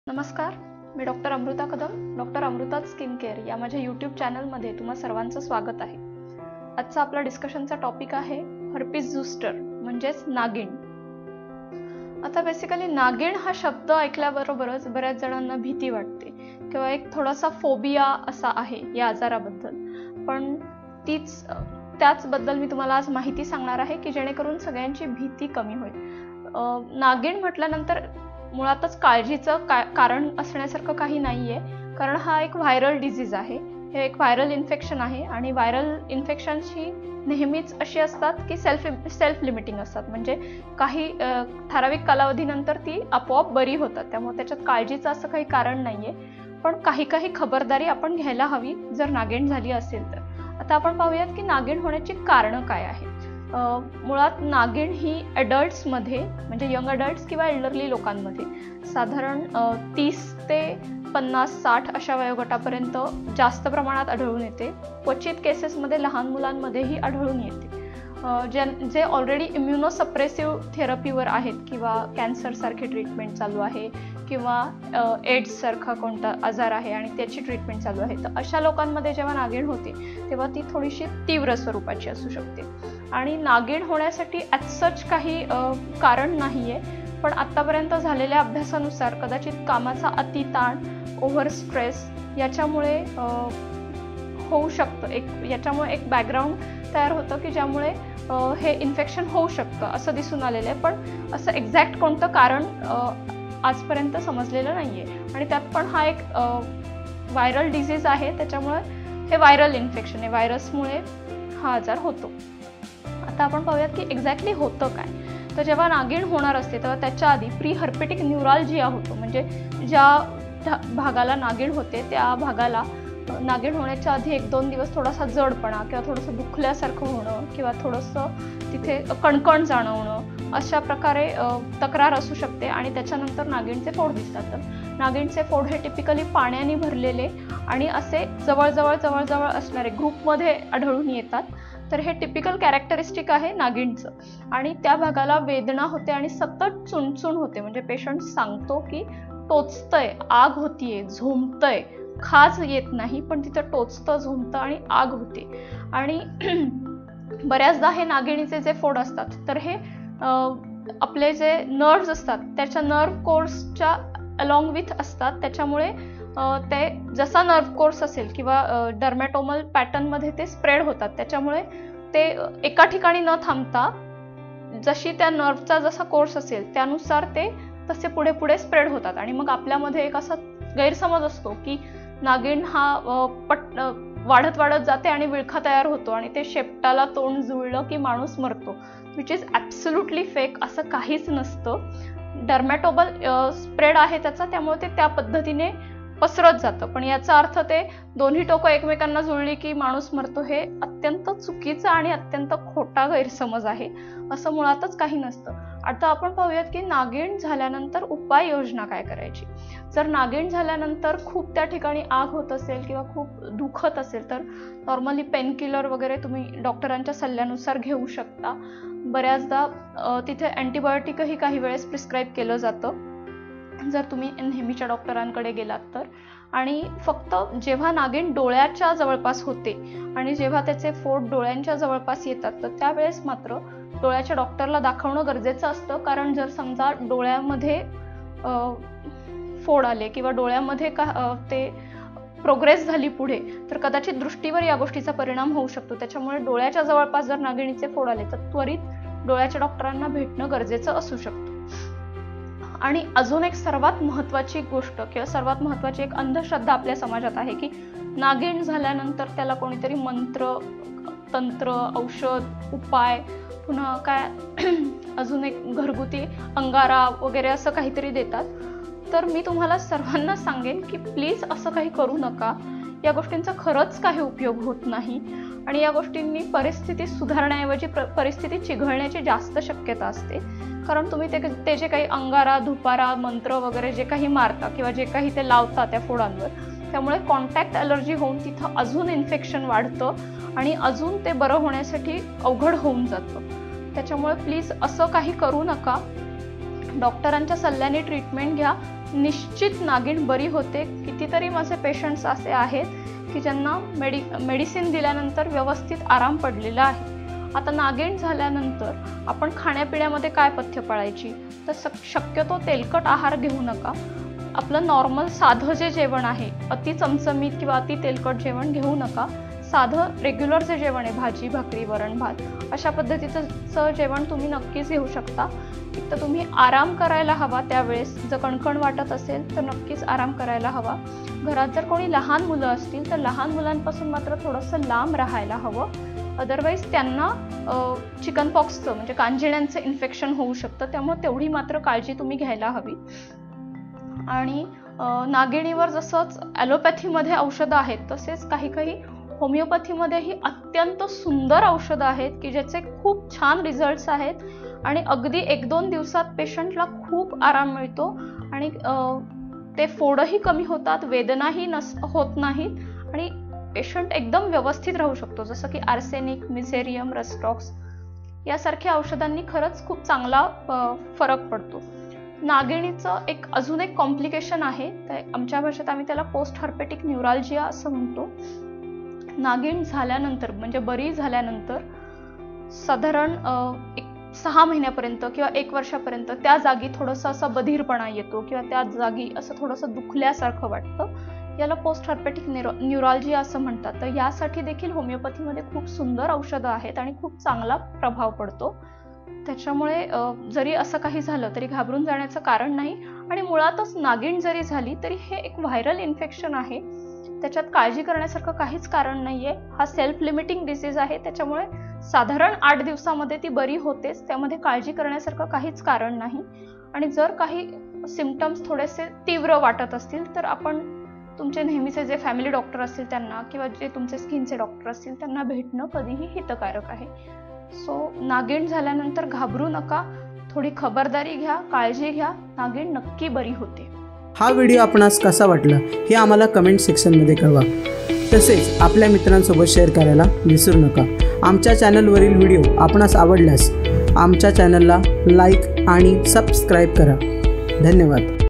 नमस्कार, मी doctor Amrita Kadam, doctor Amrita skin care या माझ्या यूट्यूब चॅनलमध्ये तुम्हा सर्वांचं स्वागत आहे. आजचा आपला डिस्कशनचा टॉपिक आहे हर्पीज झूस्टर म्हणजेच नागिण. आता बेसिकली नागिण हा शब्द ऐकल्याबरोबरच बऱ्याच जणांना भीती वाटते किंवा एक थोडासा फोबिया असा आहे या आजाराबद्दल. पण त्याचबद्दल मी तुम्हाला आज माहिती सांगणार आहे की जेणेकरून सगळ्यांची भीती कमी होईल. नागिण म्हटल्यानंतर मुळातच काळजीचं कारण असण्यासारखं काही नाहीये, कारण हा एक व्हायरल डिझीज आहे. हे एक व्हायरल इन्फेक्शन आहे आणि व्हायरल इन्फेक्शन्स ही नेहमीच अशी असतात की सेल्फ लिमिटिंग असतात, म्हणजे काही ठराविक कालावधीनंतर ती आपोआप बरी होतात. त्यामुळे त्याच्यात काळजीचं असं काही कारण नाहीये, पण काही खबरदारी आपण घ्यायला हवी जर नागिण झाली असेल तर. आता आपण पाहूयात की नागिण होण्याची कारणं काय आहेत. मुळात नागिण ही अडल्ट्समध्ये म्हणजे यंग अडल्ट्स किंवा एल्डरली लोकांमध्ये साधारण 30 ते 50-60 अशा वयोगटापर्यंत जास्त प्रमाणात आढळून येते. क्वचित केसेसमध्ये लहान मुलांमध्येही आढळून येते. जे ऑलरेडी इम्युनो सप्रेसिव्ह थेरपीवर आहेत किंवा कॅन्सर सारखी ट्रीटमेंट चालू आहे किंवा एड्स सारखा कोणता आजार आहे आणि त्याची ट्रीटमेंट चालू आहे, तर अशा लोकांमध्ये जेव्हा नागिण होते तेव्हा ती थोडीशी तीव्र स्वरूपाची असू शकते. आणि नागिण होण्यासाठी ॲज सच काही कारण नाहीये, पण आतापर्यंत झालेल्या अभ्यासानुसार कदाचित कामाचा अतिताण, ओव्हर स्ट्रेस याच्यामुळे होऊ शकतं. याच्यामुळे एक बॅकग्राऊंड तयार होतं की ज्यामुळे हे इन्फेक्शन होऊ शकतं असं दिसून आलेलं आहे. पण असं एक्झॅक्ट कोणतं कारण आजपर्यंत समजलेलं नाहीये. आणि त्यात पण हा एक व्हायरल डिझीज आहे, त्याच्यामुळे हे व्हायरल इन्फेक्शन आहे, व्हायरसमुळे हा आजार होतो. आता आपण पाहूयात की एक्झॅक्टली होतं काय. तर जेव्हा नागिण होणार असते तेव्हा त्याच्या आधी प्री हर्पेटिक न्यूराल्जिया होतो, म्हणजे ज्या भागाला नागिण होते त्या भागाला नागिण होण्याच्या आधी 1-2 दिवस थोडासा जडपणा किंवा थोडंसं दुखल्यासारखं होणं किंवा थोडंसं तिथे कणकण जाणवणं अशा प्रकारे तक्रार असू शकते. आणि त्याच्यानंतर नागिणचे फोड दिसतात. तर नागिणचे फोड हे टिपिकली पाण्याने भरलेले आणि असे जवळ असणारे ग्रुपमध्ये आढळून येतात. तर हे टिपिकल कॅरेक्टरिस्टिक आहे नागिणचं. आणि त्या भागाला वेदना होते आणि सतत चुणचुण होते, म्हणजे पेशंट सांगतो की टोचतंय, आग होतीये, झोंबतंय, खाज येत नाही पण तिथं टोचतं, झोंबतं आणि आग होते. आणि बऱ्याचदा हे नागिणीचे जे फोड असतात तर हे आपले जे नर्व्स असतात त्याच्या नर्व्ह कोर्सच्या अलॉंग विथ असतात. त्याच्यामुळे ते जसा नर्व्ह कोर्स असेल किंवा डर्मॅटोमल पॅटर्नमध्ये ते स्प्रेड होतात. त्याच्यामुळे ते एका ठिकाणी न थांबता जशी त्या नर्व्हचा जसा कोर्स असेल त्यानुसार ते तसे पुढे स्प्रेड होतात. आणि मग आपल्यामध्ये एक असा गैरसमज असतो की नागिण हा वाढत जाते आणि विळखा तयार होतो आणि ते शेपटाला तोंड जुळलं की माणूस मरतो, विच इज ॲब्सोल्युटली फेक. असं काहीच नसतं. डर्मॅटोबल स्प्रेड आहे त्याचा, त्यामुळे ते त्या पद्धतीने पसरत जातं. पण याचा अर्थ ते दोन्ही टोकं एकमेकांना जुळली की माणूस मरतो हे अत्यंत चुकीचा आणि अत्यंत खोटा गैरसमज आहे. असं मुळातच काही नसतं. आता आपण पाहूयात की नागिण झाल्यानंतर उपाययोजना काय करायची. जर नागिण झाल्यानंतर खूप त्या ठिकाणी आग होत असेल किंवा खूप दुखत असेल तर नॉर्मली पेनकिलर वगैरे तुम्ही डॉक्टरांच्या सल्ल्यानुसार घेऊ शकता. बऱ्याचदा तिथे अँटीबायोटिकही काही वेळेस प्रिस्क्राईब केलं जातं जर तुम्ही नेहमीच्या डॉक्टरांकडे गेलात तर. आणि फक्त जेव्हा नागिण डोळ्याच्या जवळपास होते आणि जेव्हा त्याचे फोड डोळ्यांच्या जवळपास येतात तर त्यावेळेस मात्र डोळ्याच्या डॉक्टरला दाखवणं गरजेचं असतं. कारण जर समजा डोळ्यामध्ये फोड आले किंवा डोळ्यामध्ये ते प्रोग्रेस झाली पुढे तर कदाचित दृष्टीवर या गोष्टीचा परिणाम होऊ शकतो. त्याच्यामुळे डोळ्याच्या जवळपास जर नागिणीचे फोड आले तर त्वरित डोळ्याच्या डॉक्टरांना भेटणं गरजेचं असू शकतं. आणि अजून एक सर्वात महत्त्वाची गोष्ट किंवा सर्वात महत्त्वाची एक अंधश्रद्धा आपल्या समाजात आहे की नागिण झाल्यानंतर त्याला कोणीतरी मंत्र, तंत्र, औषध, उपाय, पुन्हा काय अजून एक घरगुती अंगारा वगैरे असं काहीतरी देतात. तर मी तुम्हाला सर्वांना सांगेन की प्लीज असं काही करू नका. या गोष्टींचा खरंच काही उपयोग होत नाही आणि या गोष्टींनी परिस्थिती सुधारण्याऐवजी परिस्थिती चिघळण्याची जास्त शक्यता असते. कारण तुम्ही ते जे काही अंगारा, धुपारा, मंत्र वगैरे जे काही मारता किंवा जे काही ते लावता त्या फोडांवर, त्यामुळे कॉन्टॅक्ट ॲलर्जी होऊन तिथं अजून इन्फेक्शन वाढतं आणि अजून ते बरं होण्यासाठी अवघड होऊन जातं. त्याच्यामुळे प्लीज असं काही करू नका. डॉक्टरांच्या सल्ल्याने ट्रीटमेंट घ्या, निश्चित नागिण बरी होते। कितीतरी माझे पेशंट्स असे आहेत की ज्यांना मेडिसिन दिल्यानंतर व्यवस्थित आराम पडलेला आहे। आता नागिण झाल्यानंतर आपण खाण्यापिण्यामध्ये काय पथ्य पाळायची, तर शक्यतो तेलकट आहार घेऊ नका। आपलं नॉर्मल साधं जे जेवण आहे, अति चमचमीत किंवा अति तेलकट जेवण घेऊ नका। साधं रेग्युलर जे जेवण आहे, भाजी भाकरी वरण भात, अशा पद्धतीचं जेवण तुम्ही नक्कीच घेऊ शकता। तर तुम्ही आराम करायला हवा त्यावेळेस, जर कणकण वाटत असेल तर नक्कीच आराम करायला हवा। घरात जर कोणी लहान मुलं असतील तर लहान मुलांपासून मात्र थोडंसं लांब राहायला हवं, अदरवाईज त्यांना चिकन पॉक्सचं म्हणजे कांजिण्यांचं इन्फेक्शन होऊ शकतं, त्यामुळे तेवढी मात्र काळजी तुम्ही घ्यायला हवी। आणि नागिणीवर जसंच ॲलोपॅथीमध्ये औषधं आहेत, तसेच काही होमिओपॅथीमध्येही अत्यंत सुंदर औषधं आहेत की ज्याचे खूप छान रिझल्ट्स आहेत आणि अगदी 1-2 दिवसात पेशंटला खूप आराम मिळतो आणि ते फोडही कमी होतात, वेदनाही होत नाहीत आणि पेशंट एकदम व्यवस्थित राहू शकतो। जसं की आर्सेनिक, मिझेरियम, रस्टॉक्स यासारख्या औषधांनी खरंच खूप चांगला फरक पडतो। नागिणीचं अजून एक कॉम्प्लिकेशन आहे, आमच्या भाषेत आम्ही त्याला पोस्ट हर्पेटिक न्यूराल्जिया असं म्हणतो। नागिण झाल्यानंतर म्हणजे बरी झाल्यानंतर साधारण 6 महिन्यापर्यंत किंवा 1 वर्षापर्यंत त्या जागी थोडंसं असं बधीरपणा येतो किंवा त्या जागी असं थोडंसं दुखल्यासारखं वाटतं, याला पोस्ट हर्पेटिक न्यूराल्जिया असं म्हणतात। तर यासाठी देखील होमिओपॅथीमध्ये खूप सुंदर औषधं आहेत आणि खूप चांगला प्रभाव पडतो। त्याच्यामुळे जरी असं काही झालं तरी घाबरून जाण्याचं कारण नाही आणि मुळातच नागिण जरी झाली तरी हे एक व्हायरल इन्फेक्शन आहे, त्याच्यात काळजी करण्यासारखं काहीच कारण नाहीये। हा सेल्फ लिमिटिंग डिसीज आहे, त्याच्यामुळे साधारण 8 दिवसामध्ये ती बरी होतेच, त्यामध्ये काळजी करण्यासारखं काहीच कारण नाही। आणि जर काही सिम्पटम्स थोडेसे तीव्र वाटत असतील तर आपण तुमचे नेहमीचे जे फॅमिली डॉक्टर असतील त्यांना किंवा जे तुमचे स्किनचे डॉक्टर असतील त्यांना भेटणं कधीही हितकारक आहे। सो नागिण झाल्यानंतर घाबरू नका, थोडी खबरदारी घ्या, काळजी घ्या, नागिण नक्की बरी होते। हा व्हिडिओ आपणास कसा वाटला हे आम्हाला कमेंट सेक्शनमध्ये कळवा। तसेच आपल्या मित्रांसोबत शेअर करायला विसरू नका। आमच्या चॅनलवरील व्हिडिओ आपणास आवडल्यास आमच्या चॅनलला लाईक आणि सबस्क्राईब करा। धन्यवाद।